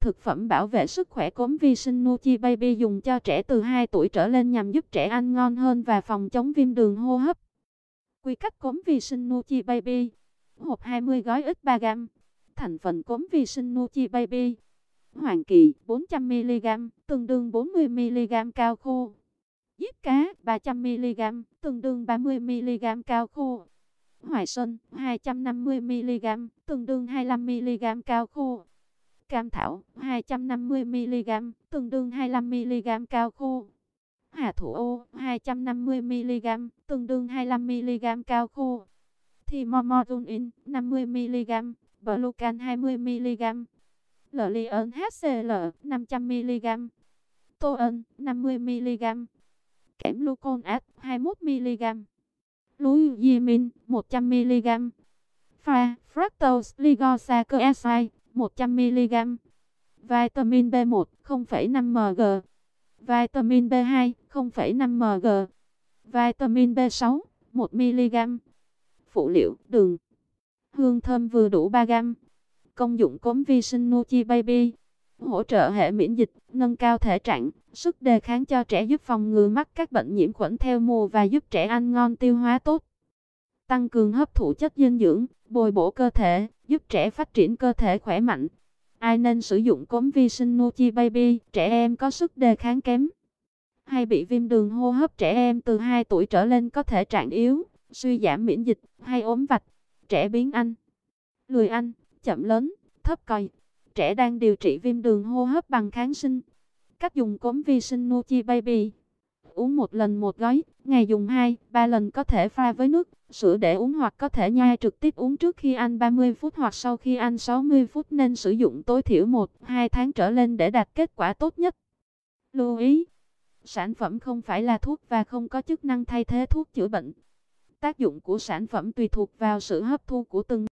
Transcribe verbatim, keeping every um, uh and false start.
Thực phẩm bảo vệ sức khỏe cốm vi sinh Nuchi Baby dùng cho trẻ từ hai tuổi trở lên nhằm giúp trẻ ăn ngon hơn và phòng chống viêm đường hô hấp. Quy cách cốm vi sinh Nuchi Baby. Hộp hai mươi gói ít ba gam. Thành phần cốm vi sinh Nuchi Baby. Hoàng kỳ bốn trăm mi li gam, tương đương bốn mươi mi li gam cao khô. Diếp cá ba trăm mi li gam, tương đương ba mươi mi li gam cao khô. Hoài xuân hai trăm năm mươi mi li gam, tương đương hai mươi lăm mi li gam cao khô. Cam thảo hai trăm năm mươi mi li gam, tương đương hai mươi lăm mi li gam cao khô. Hà thủ ô hai trăm năm mươi mi li gam, tương đương hai mươi lăm mi li gam cao khô. Thimomodunin năm mươi mi li gam, Blucan hai mươi mi li gam. Lilium hát xê lờ năm trăm mi li gam. Toan năm mươi mi li gam. Kẽm gluconat hai mươi mốt mi li gam. Luizimin một trăm mi li gam. Pha fructose ligosaccharides một trăm mi li gam. Vitamin B một không phẩy năm mi li gam. Vitamin B hai không phẩy năm mi li gam. Vitamin B sáu một mi li gam. Phụ liệu đường. Hương thơm vừa đủ ba gam. Công dụng cốm vi sinh Nuchi Baby. Hỗ trợ hệ miễn dịch, nâng cao thể trạng, sức đề kháng cho trẻ, giúp phòng ngừa mắc các bệnh nhiễm khuẩn theo mùa và giúp trẻ ăn ngon tiêu hóa tốt. Tăng cường hấp thụ chất dinh dưỡng, bồi bổ cơ thể, giúp trẻ phát triển cơ thể khỏe mạnh. Ai nên sử dụng cốm vi sinh Nuchi Baby? Trẻ em có sức đề kháng kém, hay bị viêm đường hô hấp. Trẻ em từ hai tuổi trở lên có thể trạng yếu, suy giảm miễn dịch, hay ốm vặt. Trẻ biếng ăn, lười ăn, chậm lớn, thấp còi. Trẻ đang điều trị viêm đường hô hấp bằng kháng sinh. Cách dùng cốm vi sinh Nuchi Baby. Uống một lần một gói, ngày dùng hai, ba lần, có thể pha với nước, sữa để uống hoặc có thể nhai trực tiếp uống trước khi ăn ba mươi phút hoặc sau khi ăn sáu mươi phút. Nên sử dụng tối thiểu một đến hai tháng trở lên để đạt kết quả tốt nhất. Lưu ý, sản phẩm không phải là thuốc và không có chức năng thay thế thuốc chữa bệnh. Tác dụng của sản phẩm tùy thuộc vào sự hấp thu của từng